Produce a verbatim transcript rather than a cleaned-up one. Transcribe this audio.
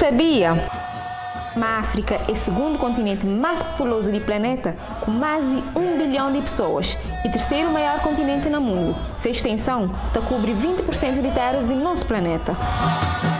sabia? A África é o segundo continente mais populoso do planeta, com mais de um bilhão de pessoas, e terceiro maior continente no mundo. Sua extensão está cobre vinte por cento de terras do nosso planeta.